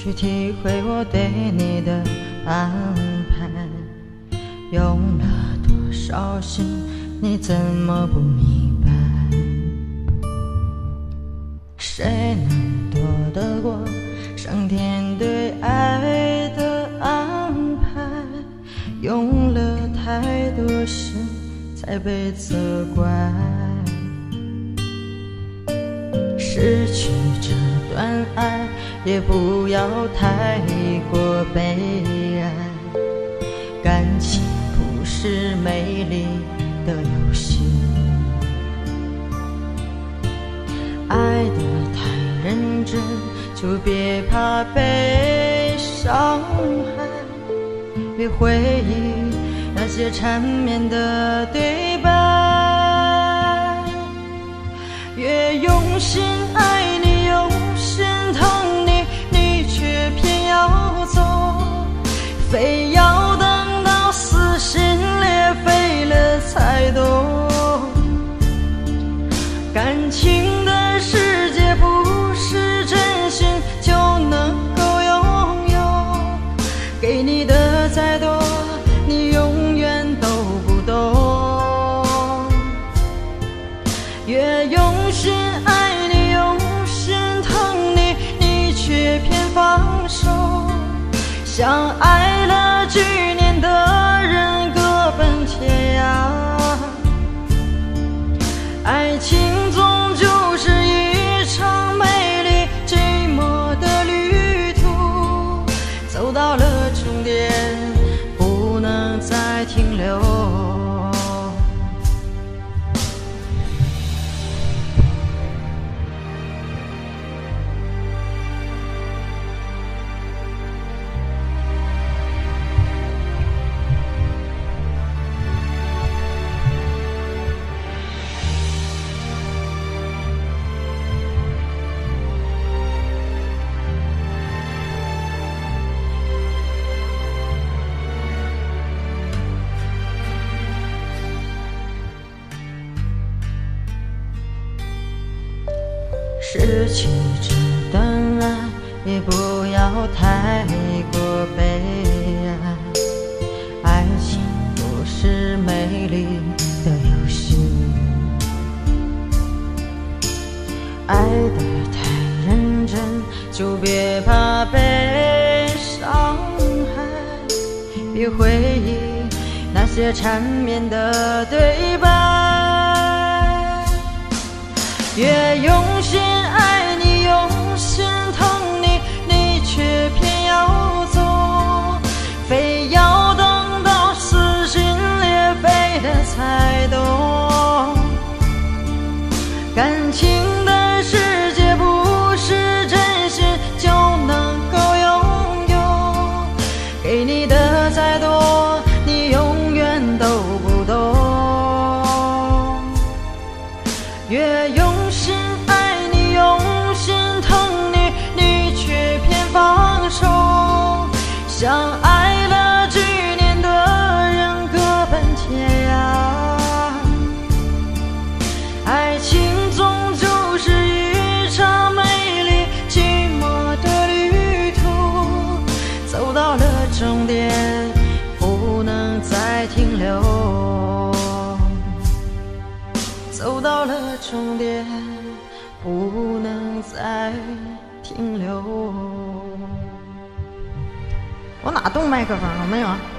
去体会我对你的安排。用了多少心，你怎么不明白？谁能躲得过上天对爱的安排？用了太多心才被责怪，失去这段爱也不要太过悲哀。感情不是美丽的游戏，爱得太认真就别怕被伤害，别回忆那些缠绵的对白。越用心爱你，用心疼你，你却偏要走，非要等到撕心裂肺了才懂。感情的世界不是真心就能够拥有，给你的再多你永远都不懂。越用心爱你，用心疼你，你却偏放手，像爱了几年的人各奔天涯。爱情终究是一场美丽寂寞的旅途，走到了终点不能再停留。失去这段爱也不要太过悲哀，爱情不是美丽的游戏，爱得太认真就别怕被伤害，别回忆那些缠绵的对白。越用心爱你，用心疼你，你却偏要走，非要等到撕心裂肺的才懂。感情的世界不是真心就能够拥有，给你的再多你永远都不懂。越用心爱你，用心疼你，你却偏放手，像爱了几年的人各奔天涯。爱情终究是一场美丽寂寞的旅途，走到了终点不能再停留，走到了终点不能再停留。我哪动麦克风了没有？